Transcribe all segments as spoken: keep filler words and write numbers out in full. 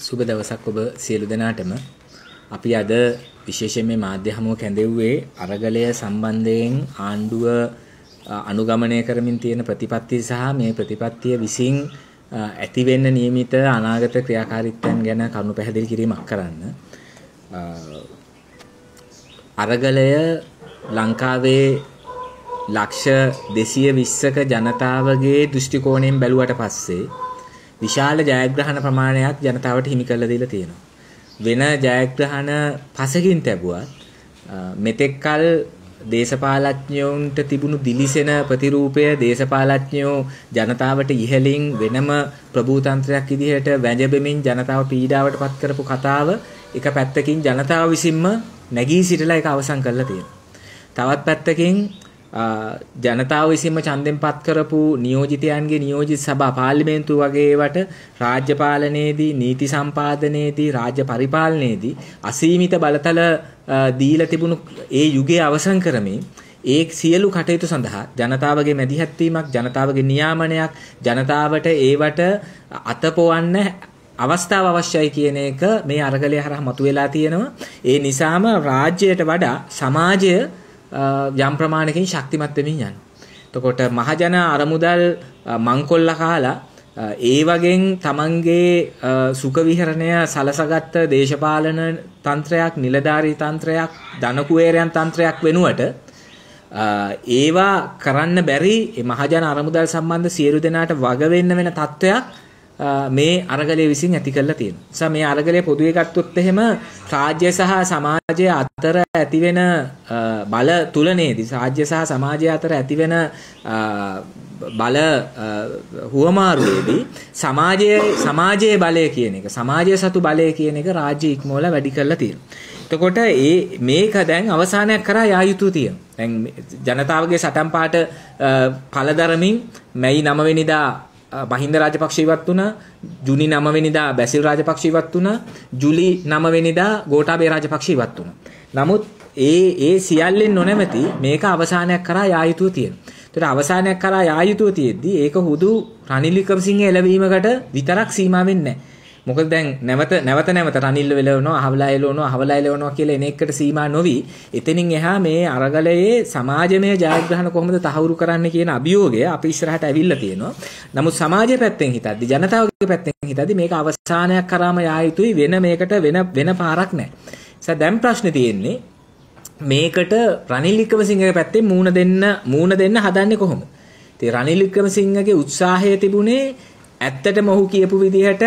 සුබ දවසක් ඔබ සියලු දෙනාටම. අපි අද විශේෂයෙන් මේ මාධ්‍ය හමුව කැඳෙව්වේ අරගලය සම්බන්ධයෙන් ආණ්ඩුව අනුගමනය කරමින් තියෙන ප්‍රතිපත්තිය සහ මේ ප්‍රතිපත්තිය විසින් ඇති වෙන්න නියමිත අනාගත ක්‍රියාකාරීත්වයන් ගැන කරුණු පැහැදිලි කිරීමක් කරන්න. අරගලය ලංකාවේ ලක්ෂ දෙසිය විස්සක ජනතාවගේ දෘෂ්ටි කෝණයෙන් බැලුවට පස්සේ විශාල ජයග්‍රහණ ප්‍රමාණයක් ජනතාවට හිමි කරලා දීලා තියෙනවා. වෙන ජයග්‍රහණ පසකින් තිබුවත් මෙතෙක්කල් දේශපාලඥයන්ට තිබුණු දිලිසෙන ප්‍රතිරූපය දේශපාලඥයෝ ජනතාවට ඉහළින් වෙනම ප්‍රභූතන්ත්‍රයක් විදිහට වැජබෙමින් ජනතාව පීඩාවට පත් කරපු කතාව එක පැත්තකින් ජනතාව විසින්ම නැගී සිටලා ඒක අවසන් කරලා තියෙනවා. තවත් පැත්තකින් ජනතාව විසින්ම ඡන්දෙන් පත් කරපු නියෝජිතයන්ගේ නියෝජිත සභා පාර්ලිමේන්තුව වගේ ඒවට රාජ්‍ය පාලනයේදී නීති සම්පාදනයේදී රාජ්‍ය පරිපාලනයේදී අසීමිත බලතල දීලා තිබුණු ඒ යුගයේ අවසන් කරමින් ඒ සියලු කටයුතු සඳහා ජනතාවගේ මැදිහත් වීමක් ජනතාවගේ නියාමනයක් ජනතාවට ඒවට අතපොවන්න අවස්ථාව අවශ්‍යයි කියන එක මේ අරගලය හරහා මතුවලා තියෙනවා. ඒ නිසාම රාජ්‍යයට වඩා සමාජය යම් ප්‍රමාණයකින් ශක්තිමත් වෙමින් යනවා. එතකොට මහජන අරමුදල් මංකොල්ල කාලා ඒ වගේ තමන්ගේ සුඛ විහරණය සලසගත්ත දේශපාලන තන්ත්‍රයක්, නිලධාරී තන්ත්‍රයක්, ධනකුවේරයන් තන්ත්‍රයක් වෙනුවට ඒවා කරන්න බැරි මහජන අරමුදල් සම්බන්ධ සියලු දෙනාට වග වෙන්න වෙන තත්ත්වයක් මේ අරගලය විසින් ඇති කරලා තියෙනවා. නිසා මේ අරගලය පොදුවේ ගත්තොත් එහෙම රාජ්‍ය සහ සමාජය අතර ඇතිවෙන බල තුලනේදී රාජ්‍ය සහ සමාජය අතර ඇතිවෙන බල හුවමාරුවේදී සමාජයේ සමාජයේ බලය කියන එක සමාජය සතු බලය කියන එක රාජ්‍ය ඉක්මවල වැඩි කරලා තියෙනවා. එතකොට ඒ මේක දැන් අවසානයක් කරා යා යුතු තියෙනවා. දැන් ජනතාවගේ සටන් පාට පළදරමින් මැයි නව වෙනිදා මහින්ද රාජපක්ෂ ඉවත් වුණා. ජුනි නව වෙනිදා බැසිල් රාජපක්ෂ ඉවත් වුණා. ජුලි නව වෙනිදා ගෝඨාභය රාජපක්ෂ ඉවත් වුණා. නමුත් ඒ ඒ සියල්ලෙන් නොනැමැති මේක අවසානයක් කරා යා යුතු තියෙනවා. ඒතර අවසානයක් කරා යා යුතු තියෙද්දි ඒක හුදු රනිල් වික්‍රමසිංහ එළවීමකට විතරක් සීමා වෙන්නේ නැහැ. මොකද දැන් නැවත නැවත නැවත රනිල් වෙලවනවා, අහවලා එලවනවා, අහවලා එලවනවා කියලා එන එකට සීමා නොවි එතනින් එහා මේ අරගලයේ සමාජමය ජයග්‍රහණ කොහොමද තහවුරු කරන්න කියන අභියෝගය අපි ඉස්සරහට ඇවිල්ලා තියෙනවා. නමුත් සමාජයේ පැත්තෙන් හිතද්දි, ජනතාවගේ පැත්තෙන් හිතද්දි මේක අවසානයක් කරාම යා යුතුයි. වෙන මේකට වෙන වෙන පාරක් නැහැ. ඒ දැන් ප්‍රශ්නේ තියෙන්නේ මේකට රනිල් වික්‍රමසිංහගේ පැත්තෙන් මූණ දෙන්න මූණ දෙන්න හදන්නේ කොහොමද? ඉතින් රනිල් වික්‍රමසිංහගේ උත්සාහය තිබුණේ ඇත්තටම ඔහු කියපු විදිහට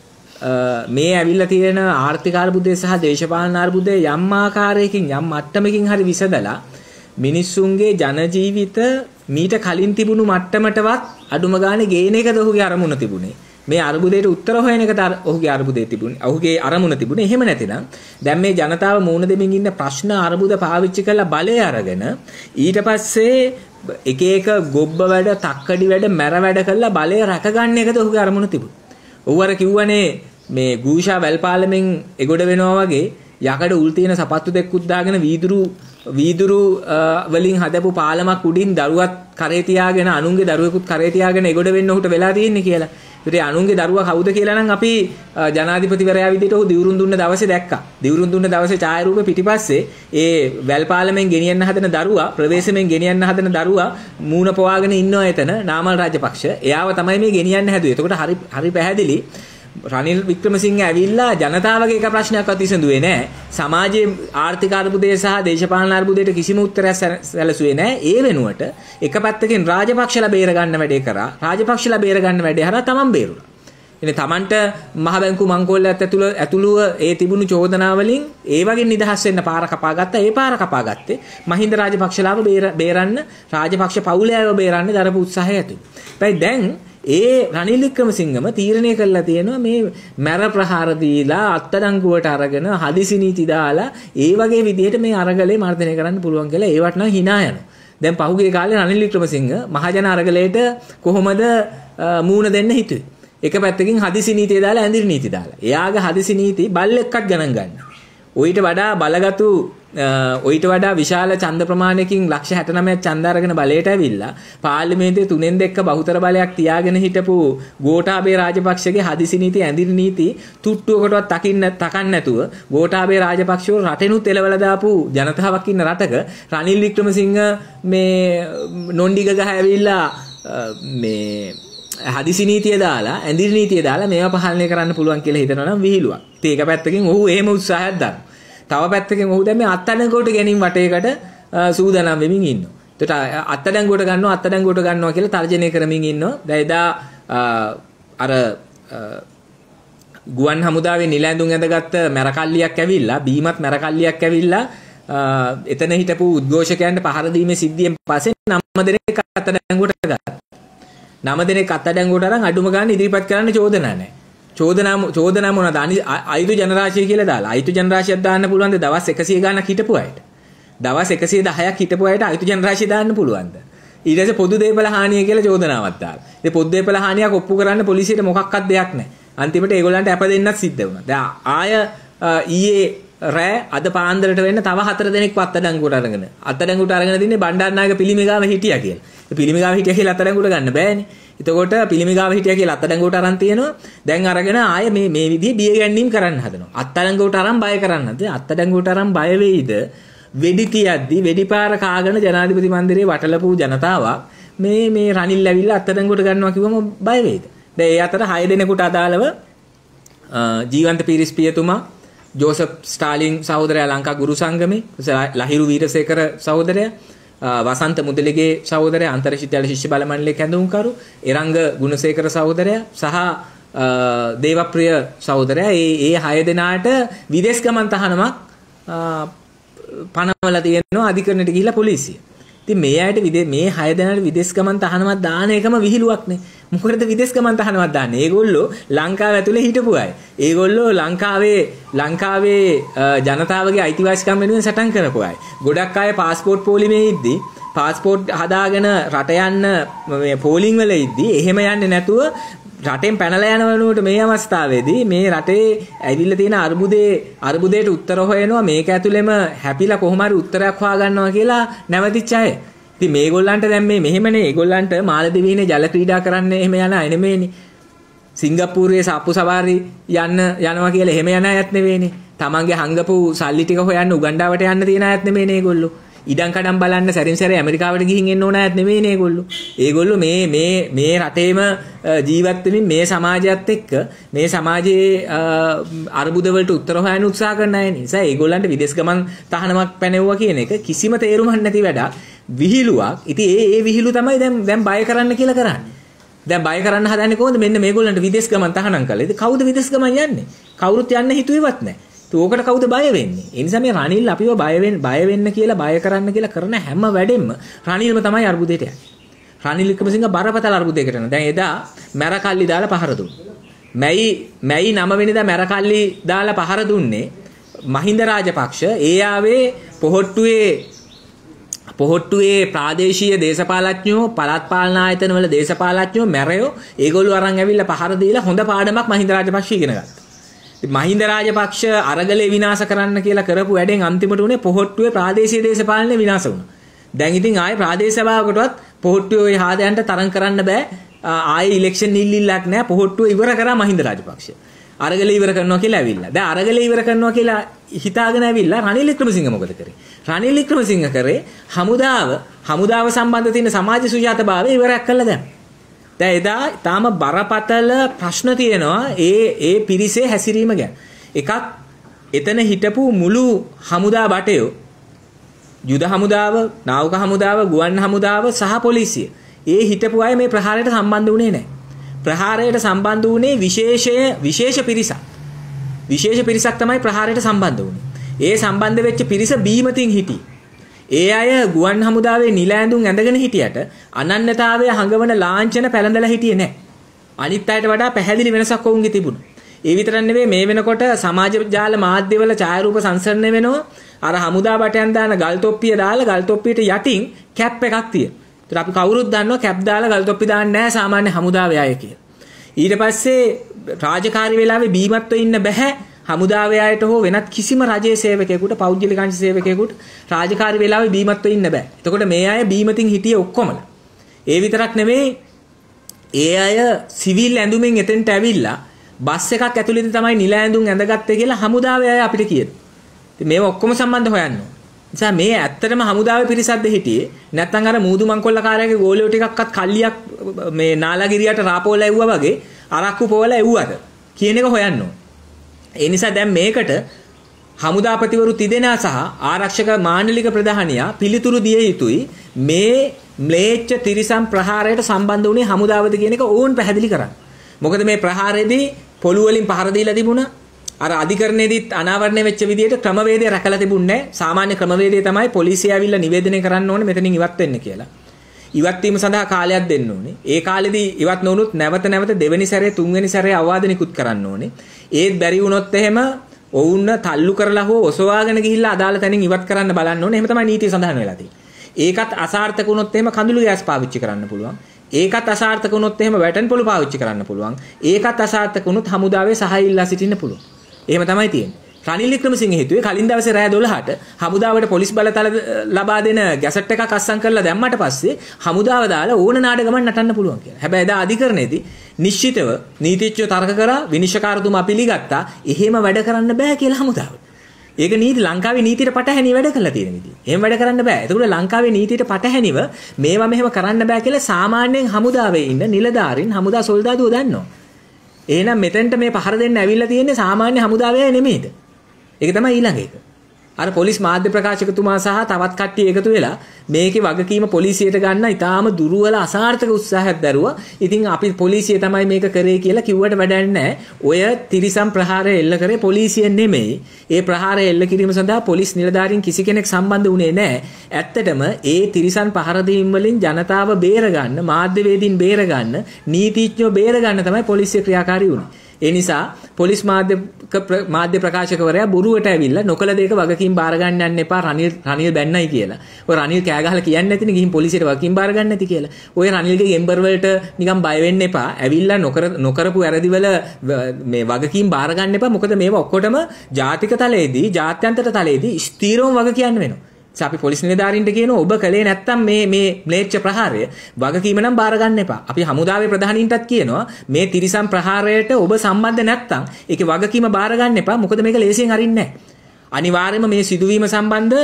මේ ඇවිල්ලා තියෙන ආර්ථික අර්බුදය සහ දේශපාලන අර්බුදය යම් ආකාරයකින් යම් මට්ටමකින් හරි විසඳලා මිනිස්සුන්ගේ ජන ජීවිත මීට කලින් තිබුණු මට්ටමටවත් අඩුම ගානේ ගේන එකද ඔහුගේ අරමුණ තිබුණේ. මේ අර්බුදයට උත්තර හොයන එකද ඔහුගේ අර්බුදේ තිබුණේ. ඔහුගේ අරමුණ තිබුණේ. එහෙම නැතිනම් දැන් මේ ජනතාව මූණ දෙමින් ඉන්න ප්‍රශ්න අර්බුද පාවිච්චි කරලා බලය අරගෙන ඊට පස්සේ එක එක ගොබ්බ වැඩ, තක්කඩි වැඩ, මැර වැඩ කරලා බලය රැකගන්න එකද ඔහුගේ අරමුණ තිබුණේ. ඔව්වර කිව්වනේ මේ ගූෂා වැල්පාලෙමින් එගොඩ වෙනවා වගේ යකඩ උල් තියෙන සපත්තු දෙකකුත් දාගෙන වීදුරු වීදුරු වලින් හදපු පාලමක් උඩින් දරුවත් කරේ තියාගෙන අනුන්ගේ දරුවෙකුත් කරේ තියාගෙන එගොඩ වෙන්න උහුට වෙලා තියෙන්නේ කියලා. ඒතර අනුන්ගේ දරුවා කවුද කියලා නම් අපි ජනාධිපතිවරයා විදිහට ඔහු දිවුරුන් දුන්න දවසේ දැක්කා. දිවුරුන් දුන්න දවසේ ඡායාරූපේ පිටිපස්සේ ඒ වැල්පාලෙමින් ගෙනියන්න හදන දරුවා ප්‍රවේශමෙන් ගෙනියන්න හදන දරුවා මූණ පවාගෙන ඉන්නවා එතන නාමල් රාජපක්ෂ. එයාව තමයි මේ ගෙනියන්න හැදුවේ. එතකොට හරි හරි පැහැදිලි රනිල් වික්‍රමසිංහ ඇවිල්ලා ජනතාවගේ එක ප්‍රශ්නයක්වත් විසඳුවේ නැහැ. සමාජයේ ආර්ථික අර්බුදය සහ දේශපාලන අර්බුදයට කිසිම උත්තරයක් සැලසුවේ නැහැ. ඒ වෙනුවට එක පැත්තකින් රාජපක්ෂලා බේර ගන්න වැඩේ කරා. රාජපක්ෂලා බේර ගන්න වැඩේ හරහා තමන් බේරුණා. ඉතින් තමන්ට මහ බැංකු මංකොල්ලත් ඇතුළ ඇතුළුව ඒ තිබුණු චෝදනා වලින් ඒ වගේ නිදහස් වෙන්න පාර කපා ගත්තා. ඒ පාර කපා ගත්තේ මහින්ද රාජපක්ෂලාව බේරන්න රාජපක්ෂ පවුලයව බේරන්න දරපු උත්සාහය ඇතුළු. හැබැයි දැන් ඒ රනිල් වික්‍රමසිංහම තීරණය කළා තියෙනවා මේ මැර ප්‍රහාර දීලා අත්අඩංගුවට අරගෙන හදිසි නීති දාලා ඒ වගේ විදිහට මේ අරගලේ මර්ධනය කරන්න පුළුවන් කියලා ඒවට නම් hina යනවා. දැන් පහුගිය කාලේ රනිල් වික්‍රමසිංහ මහජන අරගලයට කොහොමද මූණ දෙන්න හිතුවේ? එක පැත්තකින් හදිසි නීතිය දාලා ඇඳිරි නීති දාලා. එයාගේ හදිසි නීති බල්ලෙක්වත් ගණන් ගන්න. ඔయిට වඩා බලගතු ඔయిට වඩා විශාල ඡන්ද ප්‍රමාණයකින් ලක්ෂ හැත්තෑ නවයක් ඡන්ද අරගෙන බලයට ඇවිල්ලා පාර්ලිමේන්තුවේ තුනෙන් දෙක බහුතර බලයක් තියාගෙන හිටපු ගෝඨාභය රාජපක්ෂගේ හදිසි නීති ඇඳිරි නීති තුට්ටුවකටවත් තකින්න තකන්න නැතුව ගෝඨාභය රාජපක්ෂව රටෙනුත් එලවලා දාපු ජනතාවක් ඉන්න රටක රනිල් වික්‍රමසිංහ මේ නොන්ඩි ගගහ ඇවිල්ලා මේ හදිසි නීතිය දාලා ඇඳිරි නීතිය දාලා මේවා පාලනය කරන්න පුළුවන් කියලා හිතනවා නම් විහිළුවක්. ඉතින් ඒක පැත්තකින් ඔහු එහෙම උත්සාහයක් දරනවා. තව පැත්තකින් ඔහු දැන් මේ අත්අඩංගුවට ගැනීම වටේකට සූදානම් වෙමින් ඉන්නවා. ඒකට අත්අඩංගුවට ගන්නවා අත්අඩංගුවට ගන්නවා කියලා තර්ජනය කරමින් ඉන්නවා. දැන් එදා අර ගුවන් හමුදාවේ නිලැඳුම් ඇඳගත්ත මැරකල්ලියක් ඇවිල්ලා බීමත් මැරකල්ලියක් ඇවිල්ලා එතන හිටපු උද්ඝෝෂකයන්ට පහර දීමේ සිද්ධියෙන් පස්සේ නම දෙනෙක් අත්අඩංගුවට ගත්තා. නම දෙනෙක් අත්අඩංගුවට අරන් අඩුම ගන්න ඉදිරිපත් කරන්න චෝදනා නැහැ. චෝදනා චෝදනා මොනවාද? අයිතු ජනරාශිය කියලා දාලා. අයිතු ජනරාශියක් දාන්න පුළුවන්ද දවස් එකසිය ගාණක් හිටපු අයට? දවස් එකසිය දහයක් හිටපු අයට අයිතු ජනරාශිය දාන්න පුළුවන්ද? ඊට පස්සේ පොදු දේපල හානිය කියලා චෝදනාවක් දාලා. ඉතින් පොදු දේපල හානියක් ඔප්පු කරන්න පොලිසියට මොකක්වත් දෙයක් නැහැ. අන්තිමට ඒගොල්ලන්ට අප දෙන්නත් සිද්ධ වුණා. දැන් ආය ඊයේ රෑ අද පාන්දරට වෙන්න තව හතර දෙනෙක් අත්අඩංගුවට අරගෙන. අත්අඩංගුවට අරගෙන තින්නේ බණ්ඩාරනායක පිළිමගාව හිටියා කියලා. ඒ පිළිමගාව හිටියා කියලා අත්අඩංගුවට ගන්න බෑනේ. එතකොට පිළිමගාව හිටියා කියලා අත්අඩංගුවට අරන් තියෙනවා. දැන් අරගෙන ආය මේ මේ විදිහේ බිය ගැනීම කරන්න හදනවා. අත්අඩංගුවට අරන් බය කරන්න. දැන් අත්අඩංගුවට අරන් බය වෙයිද? වෙඩි තියද්දි වෙඩිපාර කාගෙන ජනාධිපති මන්දිරේ වටලපු ජනතාවක් මේ මේ රනිල් ඇවිල්ලා අත්අඩංගුවට ගන්නවා කිව්වම බය වෙයිද? දැන් ඒ අතර හය දෙනෙකුට අදාළව ජීවන්ත පීරිස් පියතුමා, ජෝසප් ස්ටාලින් සහෝදරයා ලංකා ගුරු සංගමේ, ලහිරු වීරසේකර සහෝදරයා, වසන්ත මුදලිගේ සහෝදරයා අන්තර්ශිෂ්‍ය ශිෂ්‍ය බල මණ්ඩලයේ කැඳවුම්කරු, එරංග ගුණසේකර සහෝදරයා සහ දේවප්‍රිය සහෝදරයා ඒ ඒ හය දෙනාට විදේශ ගමන් තහනමක් පනවලා තියෙනවා අධිකරණයට ගිහිල්ලා පොලිසිය. ඉතින් මේ අයට මේ හය දෙනාට විදේශ ගමන් තහනමක් දාන එකම විහිළුවක් නේ. මොකටද විදේශ ගමන් තහනමක් දාන්නේ? ඒගොල්ලෝ ලංකාව ඇතුලේ හිටපු අය. ඒගොල්ලෝ ලංකාවේ ලංකාවේ ජනතාවගේ අයිතිවාසිකම් වෙනුවෙන් සටන් කරපු අය. ගොඩක් අය પાස්පෝර්ට් පොලිමේ ඉද්දි પાස්පෝර්ට් හදාගෙන රට යන්න මේ පෝලිං වල ඉද්දි එහෙම යන්නේ නැතුව රටෙන් පැනලා යන වෙනුවට මේ අවස්ථාවේදී මේ රටේ ඇවිල්ලා තියෙන අර්බුදේ අර්බුදයට උත්තර හොයනවා. මේක ඇතුළෙම හැපිලා කොහොම හරි උත්තරයක් හොයාගන්නවා කියලා නැවතිච්ච අය. ඉතින් මේගොල්ලන්ට දැන් මේ මෙහෙමනේ ඒගොල්ලන්ට මාලදිවයිනේ ජල ක්‍රීඩා කරන්න එහෙම යන අය නෙමෙයිනේ. සිංගප්පූරුවේ සාප්පු සවාරි යන්න යනවා කියලා එහෙම යන අයත් නෙවෙයිනේ. තමන්ගේ හංගපු සල්ලි ටික හොයන්න උගන්ඩාවට යන්න තියෙන අයත් නෙමෙයිනේ ඒගොල්ලෝ. ඉඩම් කඩම් බලන්න සැරින් සැරේ ඇමරිකාවට ගිහින් එන්න ඕන අයත් නෙමෙයිනේ ඒගොල්ලෝ. ඒගොල්ලෝ මේ මේ මේ රටේම ජීවත් වෙමින් මේ සමාජයත් එක්ක මේ සමාජයේ අර්බුද වලට උත්තර හොයන්න උත්සාහ කරන අය නිසා ඒගොල්ලන්ට විදේශ ගමන් තහනමක් පැනෙවුවා කියන එක කිසිම තේරුමක් නැති වැඩක්. විහිළුවක්. ඉතින් ඒ ඒ විහිළු තමයි දැන් දැන් බය කරන්න කියලා කරන්නේ. දැන් බය කරන්න හදන්නේ කොහොමද? මෙන්න මේගොල්ලන්ට විදේශ ගමන් තහනම් කළා. ඉතින් කවුද විදේශ ගමන් යන්නේ? කවුරුත් යන්න හිතුවේවත් නැහැ. ඒක ඕකට කවුද බය වෙන්නේ? ඒ නිසා මේ රනිල් අපිව බය වෙන්න බය වෙන්න කියලා බය කරන්න කියලා කරන හැම වැඩෙම රනිල්ම තමයි අර්බුදයට යන්නේ. රනිල් වික්‍රමසිංහ බරපතල අර්බුදයකට යනවා. දැන් එදා මැරකල්ලි දාලා පහර දුන්නා. මැයි මැයි නව වෙනිදා මැරකල්ලි දාලා පහර දුන්නේ මහින්ද රාජපක්ෂ. ඒ ආවේ පොහොට්ටුවේ පොහොට්ටුවේ ප්‍රාදේශීය දේශපාලඥයෝ, පළාත් පාලන ආයතන වල දේශපාලඥයෝ මැරයෝ ඒගොල්ලෝ අරන් ඇවිල්ලා පහර දීලා හොඳ පාඩමක් මහින්ද රාජපක්ෂ ඉගෙන ගත්තා. මහින්ද රාජපක්ෂ අරගලේ විනාශ කරන්න කියලා කරපු වැඩෙන් අන්තිමට උනේ පොහොට්ටුවේ ප්‍රාදේශීය දේශපාලනය විනාශ වුණා. දැන් ඉතින් ආයේ ප්‍රාදේශ සභාවකටවත් පොහොට්ටුවේ හාදයන්ට තරම් කරන්න බෑ. ආයේ ඉලෙක්ෂන් නිල්ලිල්ලක් නෑ. පොහොට්ටුව ඉවර කරා මහින්ද රාජපක්ෂ. අරගලේ ඉවර කරනවා කියලා ඇවිල්ලා. දැන් අරගලේ ඉවර කරනවා කියලා හිතාගෙන ඇවිල්ලා රනිල් වික්‍රමසිංහ මොකද කරේ? රනිල් වික්‍රමසිංහ කරේ හමුදාව හමුදාව සම්බන්ධ තියෙන සමාජ සුජාතභාවය ඉවරයක් කළා දැන්. දැන් එදා තාම බරපතල ප්‍රශ්න තියෙනවා ඒ ඒ පිරිසේ හැසිරීම ගැන. එකක් එතන හිටපු මුළු හමුදා බටයෝ යුද හමුදාව, නාවික හමුදාව, ගුවන් හමුදාව සහ පොලිසිය. ඒ හිටපු අය මේ ප්‍රහාරයට සම්බන්ධ වුණේ නැහැ. ප්‍රහාරයට සම්බන්ධ වුණේ විශේෂය විශේෂ පිරිසක්. විශේෂ පිරිසක් තමයි ප්‍රහාරයට සම්බන්ධ වුණේ. ඒ සම්බන්ධ වෙච්ච පිරිස බීමතින් හිටියේ. ඒ අය ගුවන් හමුදාවේ නිල ඇඳුම් ඇඳගෙන හිටියට අනන්‍යතාවය හඟවන ලාංඡන පැලඳලා හිටියේ නැහැ. අනිත් අයට වඩා පැහැදිලි වෙනසක් ඔවුන්ගේ තිබුණා. ඒ විතරක් නෙවෙයි මේ වෙනකොට සමාජ ජාල මාධ්‍යවල ඡායාරූප සංසරණය වෙනවා. අර හමුදා බටයන් දාන ගල් තොප්පිය දාලා ගල් තොප්පියට යටින් කැප් එකක් තියෙනවා. ඒතර අපි කවුරුත් දන්නවා කැප් දාලා ගල් තොප්පි දාන්නේ නැහැ සාමාන්‍ය හමුදාවේ අය කියලා. ඊට පස්සේ රාජකාරී වෙලාවේ බීමත්ව ඉන්න බෑ. හමුදාවේ අයට හෝ වෙනත් කිසිම රජයේ සේවකයෙකුට පෞද්ගලික අංශ සේවකයෙකුට රාජකාරී වෙලාවේ බීමත්ව ඉන්න බෑ. එතකොට මේ අය බීමතින් හිටියේ ඔක්කොමලා. ඒ විතරක් නෙමෙයි ඒ අය සිවිල් ඇඳුමින් එතෙන්ට ඇවිල්ලා බස් එකක් ඇතුළේදී තමයි නිල ඇඳුම් ඇඳගත්තේ කියලා හමුදාවේ අය අපිට කියනවා. ඉතින් මේව ඔක්කොම සම්බන්ධ හොයන්න ඕන. නිසා මේ ඇත්තටම හමුදාවේ පිරිසක්ද හිටියේ නැත්නම් අර මූදු මංකොල්ල කාර්යයේ ගෝලියෝ ටිකක්වත් කල්ලියක් මේ නාලාගිරියට රාපෝල ඇව්වා වගේ අරක්කු පොවල ඇව්වද කියන එක හොයන්න ඕන. ඒ නිසා දැන් මේකට හමුදාපතිවරු තිදෙනා සහ ආරක්ෂක මාණ්ඩලික ප්‍රධානියා පිළිතුරු දිය යුතුයි. මේ ම්ලේච්ඡ තිරිසන් ප්‍රහාරයට සම්බන්ධ වුණේ හමුදාවද කියන එක ඕන් පැහැදිලි කරන්න. මොකද මේ ප්‍රහාරයේදී පොළු වලින් පහර දීලා තිබුණා. අර අධිකරණයේදීත් අනාවරණය වෙච්ච විදිහට ක්‍රමවේදය රැකලා තිබුණේ නැහැ. සාමාන්‍ය ක්‍රමවේදය තමයි පොලිසිය ඇවිල්ලා නිවේදනය කරන්න ඕනේ මෙතනින් ඉවත් වෙන්න කියලා. ඉවත් වීම සඳහා කාලයක් දෙන්න ඕනේ. ඒ කාලෙදී ඉවත් නොවුනොත් නැවත නැවත දෙවෙනි සැරේ තුන්වෙනි සැරේ අවවාද නිකුත් කරන්න ඕනේ. ඒත් බැරි වුණොත් එහෙම ඔවුන් තල්ලු කරලා හෝ ඔසවාගෙන ගිහිල්ලා අදාළ තැනින් ඉවත් කරන්න බලන්න ඕනේ. එහෙම තමයි නීතිය සඳහන් වෙලා තියෙන්නේ. ඒකත් අසාර්ථක වුණොත් එහෙම කඳුළු ගෑස් පාවිච්චි කරන්න පුළුවන්. ඒකත් අසාර්ථක වුණොත් එහෙම වැටෙන් පොළු පාවිච්චි කරන්න පුළුවන්. ඒකත් අසාර්ථක වුණොත් හමුදාවේ සහාය ඉල්ලා සිටින්න පුළුවන්. එහෙම තමයි තියෙන්නේ. රනිල් වික්‍රමසිංහ හිතුවේ කලින් දවසේ රෑ දොළහට හමුදාවට පොලිස් බලතල ලබා දෙන ගැසට් එකක් අස්සම් කරලා දැම්මට පස්සේ හමුදාව දාලා ඕන නාඩගමක් නටන්න පුළුවන් කියලා. හැබැයි එදා අධිකරණයේදී නිශ්චිතව නීතිඥයෝ තර්ක කරා විනිශ්චයකාරතුමා පිළිගත්තා. එහෙම වැඩ කරන්න බෑ කියලා හමුදාවට. ඒක නීති ලංකාවේ නීතියට පටහැනි වැඩ කරලා තියෙන විදිහ. එහෙම වැඩ කරන්න බෑ. ඒකෝට ලංකාවේ නීතියට පටහැනිව මේවා මෙහෙම කරන්න බෑ කියලා සාමාන්‍යයෙන් හමුදාවේ ඉන්න නිලධාරීන් හමුදා සොල්දාදුවෝ දන්නවා. එහෙනම් මෙතෙන්ට මේ පහර දෙන්න ඇවිල්ලා තියෙන්නේ සාමාන්‍ය හමුදාවේ නෙමෙයිද? ඒක තමයි ඊළඟ එක. අර පොලිස් මාධ්‍ය ප්‍රකාශකතුමා සහ තවත් කට්ටිය එකතු වෙලා මේකේ වගකීම පොලිසියට ගන්න ඉතාලම දුර්වල අසාර්ථක උත්සාහයක් දරුවා. ඉතින් අපි පොලිසිය තමයි මේක කරේ කියලා කිව්වට වැඩක් නැහැ. ඔය තිරිසන් ප්‍රහාරය එල්ල කරේ පොලිසිය නෙමෙයි. ඒ ප්‍රහාරය එල්ල කිරීම සඳහා පොලිස් නිලධාරීන් කිසි කෙනෙක් සම්බන්ධ වුණේ නැහැ. ඇත්තටම ඒ තිරිසන් පහර දීම් වලින් ජනතාව බේරගන්න, මාධ්‍යවේදීන් බේරගන්න, නීතිඥයෝ බේරගන්න තමයි පොලිසිය ක්‍රියාකාරී වුණේ. ඒ නිසා පොලිස් මාධ්‍ය මාධ්‍ය ප්‍රකාශකවරයා බොරුවට ඇවිල්ලා නොකල දෙයක වගකීම් බාර ගන්න යන්න එපා රනිල් රනිල් බැන්නයි කියලා. ඔය රනිල් කෑ ගහලා කියන්නේ නැතිනේ ගිහින් පොලිසියට වගකීම් බාර ගන්න නැති කියලා. ඔය රනිල්ගේ ගෙම්බර් වලට නිකන් බය වෙන්න එපා. ඇවිල්ලා නොකර නොකරපු වැරදි වල මේ වගකීම් බාර ගන්න එපා. මොකද මේවා ඔක්කොටම ජාතික තලයේදී, ජාත්‍යන්තර තලයේදී ස්ථීරවම වග කියන්න වෙනවා. අපි පොලිස් නිලධාරීන්ට කියනවා ඔබ කලේ නැත්තම් මේ මේ ම්ලේච්ඡ ප්‍රහාරය වගකීම නම් බාර ගන්න එපා. අපි හමුදාවේ ප්‍රධානීන්ටත් කියනවා මේ තිරිසන් ප්‍රහාරයට ඔබ සම්බන්ධ නැත්තම් ඒකේ වගකීම බාර ගන්න එපා. මොකද මේක ලේසියෙන් අරින්නේ නැහැ. අනිවාර්යයෙන්ම මේ සිදුවීම සම්බන්ධ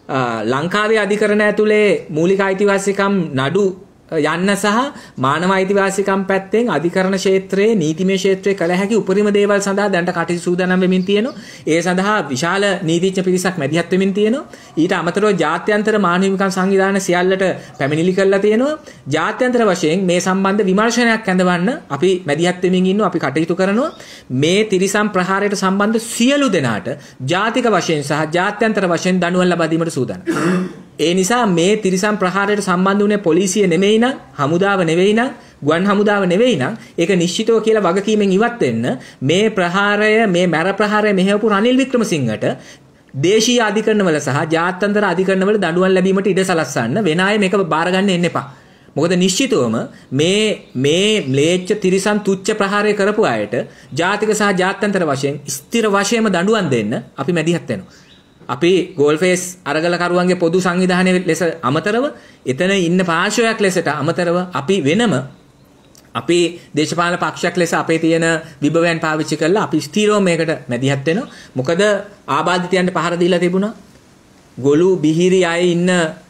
ලංකාවේ අධිකරණ ඇතුලේ මූලික අයිතිවාසිකම් නඩු යන්න සහ මානව අයිතිවාසිකම් පැත්තෙන් අධිකරණ ක්ෂේත්‍රයේ නීතිමය ක්ෂේත්‍රයේ කළ හැකි උපරිම දේවල් සඳහා දැනට කටයුතු සූදානම් වෙමින් තියෙනවා. ඒ සඳහා විශාල නීතිඥ පිරිසක් මැදිහත් වෙමින් තියෙනවා. ඊට අමතරව ජාත්‍යන්තර මානව හිමිකම් සංවිධාන සියල්ලට පැමිණිලි කරලා තියෙනවා. ජාත්‍යන්තර වශයෙන් මේ සම්බන්ධ විමර්ශනයක් ඇඳවන්න අපි මැදිහත් වෙමින් ඉන්නවා. අපි කටයුතු කරනවා. මේ තිරිසන් ප්‍රහාරයට සම්බන්ධ සියලු දෙනාට ජාතික වශයෙන් සහ ජාත්‍යන්තර වශයෙන් දඬුවම් ලබා දීමට සූදානම්. ඒ නිසා මේ තිරිසන් ප්‍රහාරයට සම්බන්ධ වුණේ පොලිසිය නෙමෙයි නම්, හමුදාව නෙවෙයි නම්, ගුවන් හමුදාව නෙවෙයි නම් ඒක නිශ්චිතව කියලා වගකීමෙන් ඉවත් වෙන්න මේ ප්‍රහාරය, මේ මැර ප්‍රහාරය මෙහෙවපු රනිල් වික්‍රමසිංහට දේශීය අධිකරණවල සහ ජාත්‍යන්තර අධිකරණවල දඬුවම් ලැබීමට ඉඩ සලස්සන්න වෙන අය මේක බාර ගන්න එන්න එපා. මොකද නිශ්චිතවම මේ මේ ම්ලේච්ඡ තිරිසන් තුච්ඡ ප්‍රහාරය කරපු අයට ජාතික සහ ජාත්‍යන්තර වශයෙන් ස්ථිර වශයෙන්ම දඬුවම් දෙන්න අපි මැදිහත් වෙනවා. අපි ගෝල්ෆේස් අරගලකරුවන්ගේ පොදු සංවිධානයේ ලෙස අමතරව එතන ඉන්න පාර්ශවයක් ලෙසට අමතරව අපි වෙනම අපි දේශපාලන පක්ෂයක් ලෙස අපේ තියෙන විභවයන් පාවිච්චි කරලා අපි ස්ථීරව මේකට මැදිහත් වෙනවා. මොකද ආබාධිතයන්ට පහර දීලා තිබුණා. ගොළු බිහිරි අය ඉන්න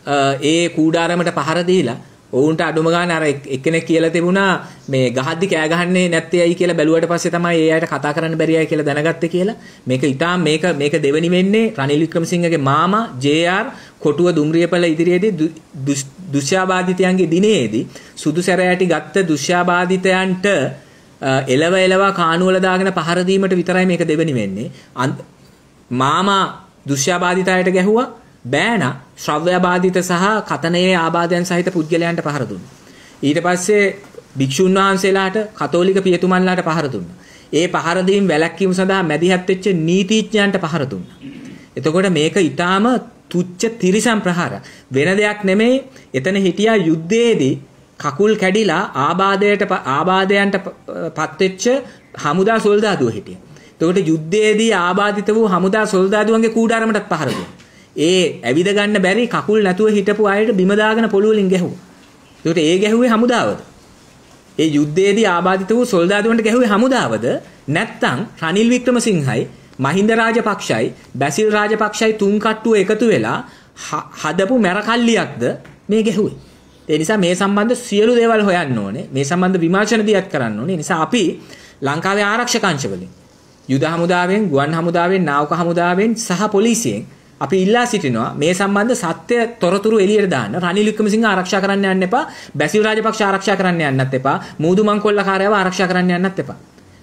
ඒ කූඩාරමට පහර දීලා ඔවුන්ට අඩුම ගන්න අර එක්කෙනෙක් කියලා තිබුණා මේ ගහද්දි කෑ ගහන්නේ නැත්තේ ඇයි කියලා බැලුවට පස්සේ තමයි ඒ අයට කතා කරන්න බැරි අය කියලා දැනගත්තේ කියලා. මේක ඊටාම් මේක මේක දෙවෙනි වෙන්නේ රනිල් වික්‍රමසිංහගේ මාමා ජේ ආර් කොටුව දුම්රියපළ ඉදිරියේදී දුෂ්‍යාබාධිතයන්ගේ දිනේදී සුදු සැරයටි ගත්ත දුෂ්‍යාබාධිතයන්ට එලව එලව කාණුවල දාගෙන පහර දීමට විතරයි මේක දෙවෙනි වෙන්නේ. මාමා දුෂ්‍යාබාධිතයට ගැහුවා බෑනා ශ්‍රව්‍ය බාධිත සහ කතනයේ ආබාධයන් සහිත පුද්ගලයන්ට පහර දුන්නා. ඊට පස්සේ භික්ෂුන් වහන්සේලාට කතෝලික පියතුමන්ලාට පහර දුන්නා. ඒ පහර දීම් වැළැක්වීම සඳහා මැදිහත් වෙච්ච නීතිඥයන්ට පහර දුන්නා. එතකොට මේක ඊටාම තුච්ච තිරිසන් ප්‍රහාර. වෙන දෙයක් නෙමෙයි. එතන හිටියා යුද්ධයේදී කකුල් කැඩිලා ආබාධයට ආබාධයන්ට පත් වෙච්ච හමුදා සොල්දාදුව හිටියා. එතකොට යුද්ධයේදී ආබාධිත වූ හමුදා සොල්දාදුවන්ගේ කූඩාරමටත් පහර දුන්නා. ඒ ඇවිද ගන්න බැරි කකුල් නැතුව හිටපු අයට බිම දාගෙන පොළොව වලින් ගැහුවා. එතකොට ඒ ගැහුවේ හමුදාවද? ඒ යුද්ධයේදී ආබාධිත වූ සොල්දාදුවන්ට ගැහුවේ හමුදාවද? නැත්නම් රනිල් වික්‍රමසිංහයි මහින්ද රාජපක්ෂයි බැසිල් රාජපක්ෂයි තුන් කට්ටුව එකතු වෙලා හදපු මැරකල්ලියක්ද මේ ගැහුවේ? ඒ නිසා මේ සම්බන්ධ සියලු දේවල් හොයන්න ඕනේ. මේ සම්බන්ධ විමර්ශන දියත් කරන්න ඕනේ. ඒ නිසා අපි ලංකාවේ ආරක්ෂක අංශ වලින් යුද හමුදාවෙන්, ගුවන් හමුදාවෙන්, නාවක හමුදාවෙන් සහ පොලිසියෙන් අපි ඉල්ලා සිටිනවා මේ සම්බන්ධ සත්‍ය තොරතුරු එළියට දාන්න. රනිල් වික්‍රමසිංහ ආරක්ෂා කරන්න යන්න එපා. බැසිල් රාජපක්ෂ ආරක්ෂා කරන්න යන්නත් එපා. මූදු මංකොල්ලකාරයව ආරක්ෂා කරන්න යන්නත් එපා.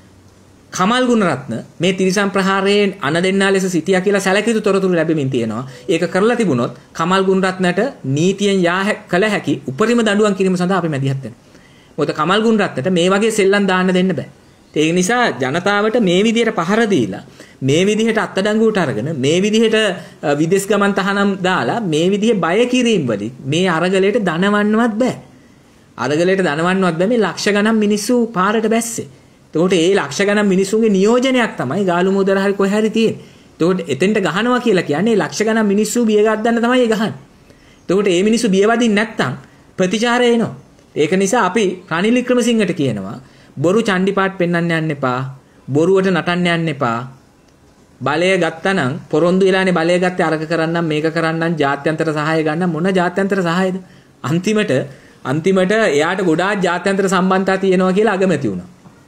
කමල් ගුණරත්න මේ තිරිසන් ප්‍රහාරයෙන් අන දෙන්නා ලෙස සිටියා කියලා සැලකිතු තොරතුරු ලැබෙමින් තියෙනවා. ඒක කරලා තිබුණොත් කමල් ගුණරත්නට නීතියෙන් යා කළ හැකි උපරිම දඬුවම් කිරීම සඳහා අපි මැදිහත් වෙනවා. මොකද කමල් ගුණරත්නට මේ වගේ සෙල්ලම් දාන්න දෙන්න බෑ. ඒ නිසා ජනතාවට මේ විදිහට පහර දීලා මේ විදිහට අත්අඩංගුවට අරගෙන මේ විදිහට විදේශ ගමන් තහනම් දාලා මේ විදිහේ බය කිරීම වලින් මේ අරගලයට දනවන්නවත් බෑ. අරගලයට දනවන්නවත් බෑ මේ ලක්ෂ ගණන් මිනිස්සු පාරට බැස්සේ. එතකොට ඒ ලක්ෂ ගණන් මිනිස්සුන්ගේ නියෝජනයක් තමයි ගාලු මොදර හරි කොහේ හරි තියෙන්නේ. එතකොට එතෙන්ට ගහනවා කියලා කියන්නේ ලක්ෂ ගණන් මිනිස්සු බිය ගන්න තමයි ඒ ගහන්නේ. එතකොට මේ මිනිස්සු බිය වදින්න නැත්තම් ප්‍රතිචාරය එනවා. ඒක නිසා අපි රනිල් වික්‍රමසිංහට කියනවා බොරු චණ්ඩිපාට් පෙන්වන්න යන්න එපා. බොරුවට නටන්න යන්න එපා. බලය ගත්තනම් පොරොන්දු වෙලානේ බලය ගත්තේ අරක කරන්නම් මේක කරන්නම් ජාත්‍යන්තර සහාය ගන්න මොන ජාත්‍යන්තර සහායද? අන්තිමට අන්තිමට එයාට ගොඩාක් ජාත්‍යන්තර සම්බන්ධතා තියෙනවා කියලා අගමැති වුණා.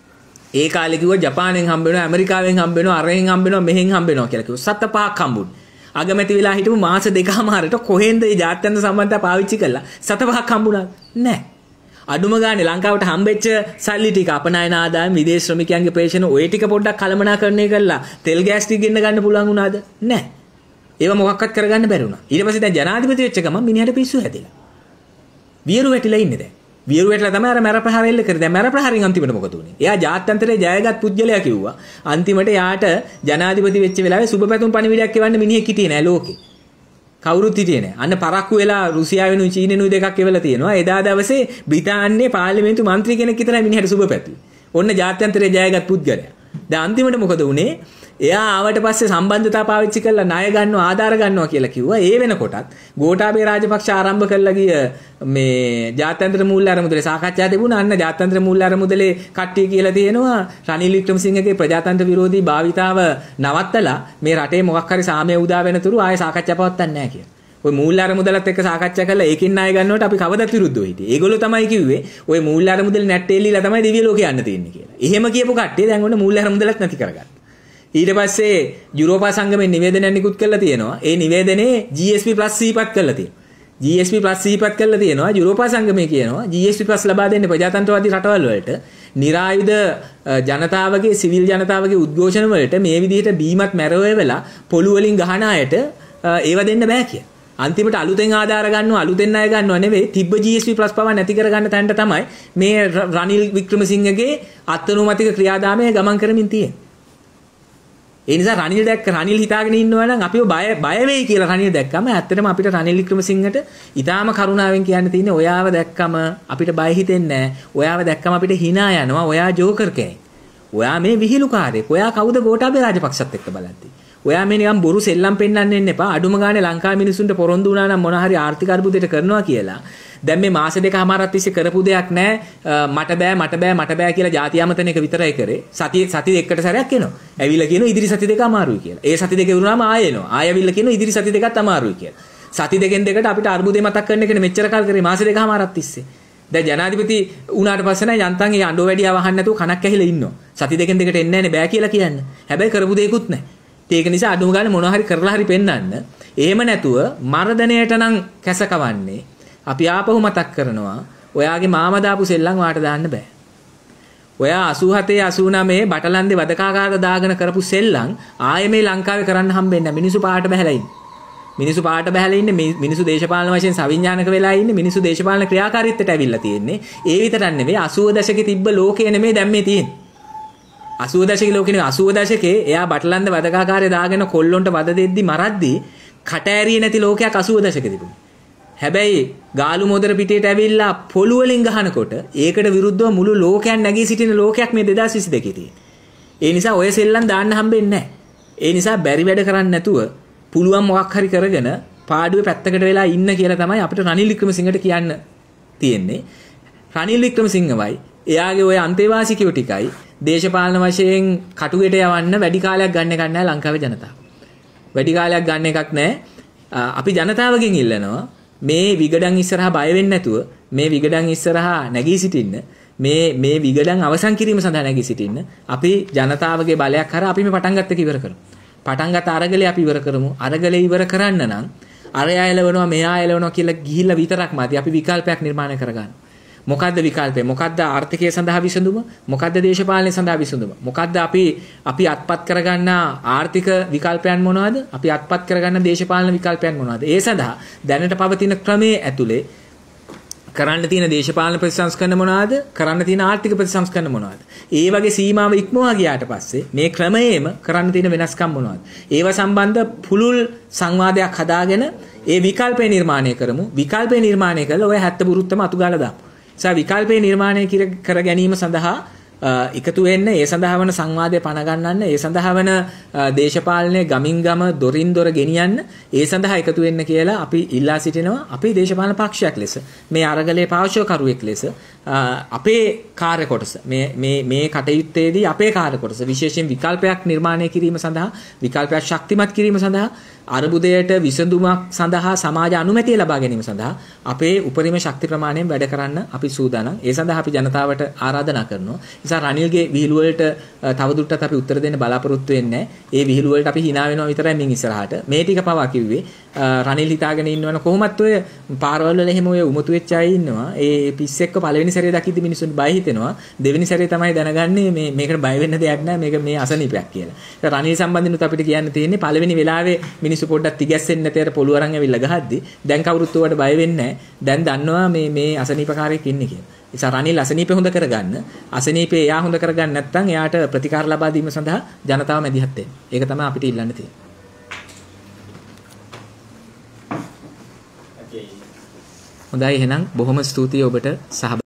ඒ කාලේ කිව්වා ජපානයෙන් හම්බ වෙනවා, ඇමරිකාවෙන් හම්බ වෙනවා, අරෙන් හම්බ වෙනවා, මෙහෙන් හම්බ වෙනවා කියලා කිව්වා. සත පහක් හම්බුනේ. අගමැති වෙලා හිටපු මාස දෙකමාරට කොහෙන්ද මේ ජාත්‍යන්තර සම්බන්ධතා පාවිච්චි කළා? සත පහක් හම්බුණා නැහැ. අඩුම ගානේ ලංකාවට හම්බෙච්ච සල්ලි ටික අපනයන ආදායම් විදේශ ශ්‍රමිකයන්ගේ ප්‍රේෂණ ඔය ටික පොඩ්ඩක් කළමනාකරණය කරලා තෙල් ගෑස් ටික ගෙන්න ගන්න පුළුවන් වුණාද? නැහැ. ඒව මොකක්වත් කරගන්න බැරි වුණා. ඊට පස්සේ දැන් ජනාධිපති වෙච්ච ගමන් මිනිහට පිස්සු හැදෙලා. වියරු වැටිලා ඉන්නේ දැන්. වියරු වැටලා තමයි අර මැර ප්‍රහාර එල්ල කරේ. දැන් මැර ප්‍රහාරෙන් අන්තිමට මොකද උනේ? එයා ජාත්‍යන්තරයේ ජයගත් පුජ්‍යලයා කිව්වා. අන්තිමට යාට ජනාධිපති වෙච්ච වෙලාවේ සුබ පැතුම් පණිවිඩයක් එවන්න මිනිහෙක් හිටියේ නෑ ලෝකේ. කවුරුත් හිටියේ නෑ. අන්න පරක්කු වෙලා රුසියාවෙනුයි චීනෙනුයි දෙකක් එවලා තියෙනවා. එදා දවසේ බ්‍රිතාන්‍යයේ පාර්ලිමේන්තු මන්ත්‍රී කෙනෙක් විතරයි මිනිහට සුබ පැතුවේ. ඔන්න ජාත්‍යන්තරයේ ජයගත් පුජ්‍යලයා. දැන් අන්තිමට මොකද උනේ? එයා ආවට පස්සේ සම්බන්ධතා පාවිච්චි කරලා ණය ගන්නවා ආධාර ගන්නවා කියලා කිව්වා. ඒ වෙනකොටත් ගෝඨාභය රාජපක්ෂ ආරම්භ කළා ගිය මේ ජාත්‍යන්තර මූල්‍ය අරමුදලේ සාකච්ඡා තිබුණා. අන්න ජාත්‍යන්තර මූල්‍ය අරමුදලේ කට්ටිය කියලා තියෙනවා රනිල් වික්‍රමසිංහගේ ප්‍රජාතන්ත්‍ර විරෝධී භාවිතාව නවත්තලා මේ රටේ මොකක් හරි සාමය උදා වෙනතුරු ආයෙ සාකච්ඡා පවත්වන්නේ නැහැ කියලා. ඔය මූල්‍ය අරමුදලත් එක්ක සාකච්ඡා කරලා ඒකෙන් ණය ගන්නවට අපි කවදත් විරුද්ධව හිටියේ. ඒගොල්ලෝ තමයි කිව්වේ ඔය මූල්‍ය අරමුදලේ නැට්ටේ එල්ලීලා තමයි දිව්‍ය ලෝකේ යන්න තියෙන්නේ කියලා. එහෙම කියපු කට්ටිය දැන් ඔන්න මූල්‍ය අරමුදලත් නැති කරගත්තා. ඊට පස්සේ යුරෝපා සංගමයෙන් නිවේදනයක් නිකුත් කරලා තියෙනවා. ඒ නිවේදනයේ ජී එස් පී ප්ලස් සිහිපත් කරලා තියෙනවා. ජී එස් පී ප්ලස් සිහිපත් කරලා තියෙනවා. යුරෝපා සංගමය කියනවා ජී එස් පී ප්ලස් ලබා දෙන්නේ ප්‍රජාතන්ත්‍රවාදී රටවල් වලට නිරායුධ ජනතාවගේ සිවිල් ජනතාවගේ උද්ඝෝෂණ වලට මේ විදිහට බීමත් මැරවෙ වෙලා පොළු වලින් ගහන අයට ඒව දෙන්න බෑ කියලා. අන්තිමට අලුතෙන් ආධාර ගන්නවා අලුතෙන් ණය ගන්නවා නෙවෙයි තිබ්බ ජී එස් පී ප්ලස් පව නැති කරගන්න තැනට තමයි මේ රනිල් වික්‍රමසිංහගේ අත්අනුමතික ක්‍රියාදාමය ගමන් කරමින් තියෙන්නේ. ඒ නිසා රනිල් දැක්ක රනිල් හිතාගෙන ඉන්නවා නම් අපිව බය බය වෙයි කියලා රනිල් දැක්කම ඇත්තටම අපිට රනිල් වික්‍රමසිංහට ඊටාම කරුණාවෙන් කියන්න තියෙන්නේ ඔයාව දැක්කම අපිට බය හිතෙන්නේ නැහැ. ඔයාව දැක්කම අපිට hina යනවා. ඔයා ජෝකර් කෙනෙක්. ඔයා මේ විහිළුකාරයෙක්. ඔයා කවුද ගෝඨාභය රාජපක්ෂත් එක්ක බලද්දී. ඔයා මේ නිකන් බොරු සෙල්ලම් පෙන්නන්න එන්න එපා. අඩුම ගානේ ලංකාවේ මිනිස්සුන්ට පොරොන්දු වුණා නම් මොන හරි ආර්ථික අර්බුදයකට කරනවා කියලා. දැන් මේ මාස දෙකමාරක් තිස්සේ කරපු දෙයක් නෑ. මට බෑ මට බෑ මට බෑ කියලා ಜಾති අමතන එක විතරයි කරේ. සති සති දෙකකට සැරයක් එනවා. ඇවිල්ලා කියනවා ඉදිරි සති දෙක අමාරුයි කියලා. ඒ සති දෙක වුණාම ආයෙ එනවා. ආයෙ ඇවිල්ලා කියනවා ඉදිරි සති දෙකත් අමාරුයි කියලා. සති දෙකෙන් දෙකට අපිට අර්බුදේ මතක් කරන එකනේ මෙච්චර කල් කරේ මාස දෙකමාරක් තිස්සේ. දැන් ජනාධිපති උනාට පස්සේ නෑ යන්තම් ඒ අඬෝ වැඩි අවහන්න නැතුව කනක් ඇහිලා ඉන්නවා. සති දෙකෙන් දෙකට එන්නේ නෑනේ බෑ කියලා කියන්නේ. හැබැයි කරපු දෙයක්වත් නෑ. ඒක නිසා අඩුම ගානේ මොනවා හරි කරලා හරි පෙන්නන්න. එහෙම නැතුව මර්ධනයට නම් කැසකවන්නේ අපි ආපහු මතක් කරනවා ඔයාගේ මාම දාපු සෙල්ලම් වාට දාන්න බෑ. ඔයා අසූ හතේ අසූ නවයේ බටලන්දේ වදකාගාර දාගෙන කරපු සෙල්ලම් ආයේ මේ ලංකාවේ කරන්න හම්බෙන්නේ නැහැ. මිනිස්සු පාට බහැලා ඉන්නේ. මිනිස්සු පාට බහැලා ඉන්නේ. මිනිස්සු දේශපාලන වශයෙන් සවිඥානික වෙලා ඉන්නේ. මිනිස්සු දේශපාලන ක්‍රියාකාරීත්වයට ඇවිල්ලා තියෙන්නේ. ඒ විතරක් නෙවෙයි අසූව දශකේ තිබ්බ ලෝකය නෙමෙයි දැන් මේ තියෙන්නේ. අසූව දශකේ ලෝකේ නෙවෙයි අසූව දශකේ එයා බටලන්ද වදකාගාරේ දාගෙන කොල්ලොන්ට වද දෙද්දි මරද්දි කට ඇරියේ නැති ලෝකයක් අසූව දශකේ තිබුණා. හැබැයි ගාලු මොදර පිටියට ඇවිල්ලා පොළු වලින් ගහනකොට ඒකට විරුද්ධව මුළු ලෝකයන් නැගී සිටින ලෝකයක් මේ දෙදාස් විසි දෙකේ තියෙන්නේ. ඒ නිසා ඔය සෙල්ලම් දාන්න හම්බෙන්නේ නැහැ. ඒ නිසා බැරි වැඩ කරන්නේ නැතුව පුළුවන් මොකක් හරි කරගෙන පාඩුවේ පැත්තකට වෙලා ඉන්න කියලා තමයි අපිට රනිල් වික්‍රමසිංහට කියන්න තියෙන්නේ. රනිල් වික්‍රමසිංහවයි එයාගේ ඔය අන්තේවාසිකයෝ ටිකයි දේශපාලන වශයෙන් කටුගෙට යවන්න වැඩි කාලයක් ගන්න එකක් නැහැ ලංකාවේ ජනතාව. වැඩි කාලයක් ගන්න එකක් නැහැ. අපි ජනතාවගෙන් ඉල්ලනවා මේ විගඩන් ඉස්සරහා බය වෙන්නේ නැතුව මේ විගඩන් ඉස්සරහා නැගී සිටින්න මේ මේ විගඩන් අවසන් කිරීම සඳහා නැගී සිටින්න අපි ජනතාවගේ බලයක් කරා අපි මේ පටන් ගත්ත එක ඉවර කරමු. පටන් ගත්ත අරගලේ අපි ඉවර කරමු. අරගලේ ඉවර කරන්න නම් අරයා එලවනවා මෙයා එලවනවා කියලා ගිහිල්ලා විතරක් මාති අපි විකල්පයක් නිර්මාණය කරගන්න. මොකද්ද විකල්පය? මොකද්ද ආර්ථිකය සඳහා විසඳුම? මොකද්ද දේශපාලනය සඳහා විසඳුම? මොකද්ද අපි අපි අත්පත් කරගන්න ආර්ථික විකල්පයන් මොනවද? අපි අත්පත් කරගන්න දේශපාලන විකල්පයන් මොනවද? ඒ සඳහා දැනට පවතින ක්‍රමයේ ඇතුලේ කරන්න තියෙන දේශපාලන ප්‍රතිසංස්කරණ මොනවද? කරන්න තියෙන ආර්ථික ප්‍රතිසංස්කරණ මොනවද? ඒ වගේ සීමාව ඉක්මවා ගියාට පස්සේ මේ ක්‍රමයේම කරන්න තියෙන වෙනස්කම් මොනවද? ඒව සම්බන්ධ පුළුල් සංවාදයක් හදාගෙන ඒ විකල්පේ නිර්මාණය කරමු. විකල්පේ නිර්මාණය කළා ඔය හැත්ත බුරුත්තම අතු ගාලා දාමු. සා විකල්පේ නිර්මාණය කර ගැනීම සඳහා එකතු වෙන්න ඒ සඳහා වන සංවාදය පණ ගන්නන්න ඒ සඳහා වන දේශපාලනයේ ගමින් ගම දොරින් දොර ගෙනියන්න ඒ සඳහා එකතු වෙන්න කියලා අපි ඉල්ලා සිටිනවා. අපි දේශපාලන පක්ෂයක් ලෙස මේ අරගලයේ පාර්ශ්වකරුවෙක් ලෙස අපේ කාර්ය කොටස මේ මේ මේ කටයුත්තේදී අපේ කාර්ය කොටස විශේෂයෙන් විකල්පයක් නිර්මාණය කිරීම සඳහා විකල්පයක් ශක්තිමත් කිරීම සඳහා අර්බුදයට විසඳුමක් සඳහා සමාජ අනුමැතිය ලබා ගැනීම සඳහා අපේ උපරිම ශක්ති ප්‍රමාණයෙන් වැඩ කරන්න අපි සූදානම්. ඒ සඳහා අපි ජනතාවට ආරාධනා කරනවා. නිසා රනිල්ගේ විහිළු වලට තවදුරටත් අපි උත්තර දෙන්න බලාපොරොත්තු වෙන්නේ නැහැ. ඒ විහිළු වලට අපි hina වෙනවා විතරයි මින් ඉස්සරහට. මේ ටික පවා කිව්වේ රනිල් හිතාගෙන ඉන්නවන කොහොමත් ඔය පාරවල් වල එහෙම ඔය උමතු වෙච්ච අය ඉන්නවා. ඒ පිස්සෙක්ව පළවෙනි සැරේ දකිද්දි මිනිස්සුන්ට බය හිතෙනවා. දෙවෙනි සැරේ තමයි දැනගන්නේ මේ මේකට බය වෙන්න දෙයක් නැහැ. මේක මේ අසනීපයක් කියලා. ඒක රනිල් සම්බන්ධිනුත් අපිට කියන්න තියෙන්නේ පළවෙනි වෙලාවේ මිනිස්සු පොඩ්ඩක් තිගැස්සෙන්නේ නැතේර පොළු අරන් ඇවිල්ලා ගහද්දි දැන් කවුරුත් උවට බය වෙන්නේ නැහැ. දැන් දන්නවා මේ මේ අසනීපකාරයෙක් ඉන්නේ කියලා. ඒ නිසා රනිල් අසනීපේ හොඳ කරගන්න. අසනීපේ එයා හොඳ කරගන්න නැත්නම් එයාට ප්‍රතිකාර ලබා දීම සඳහා ජනතාව මැදිහත් වෙන්න. ඒක තමයි අපිට ඉල්ලන්න තියෙන්නේ. හොඳයි එහෙනම් බොහොම ස්තුතියි ඔබට සහ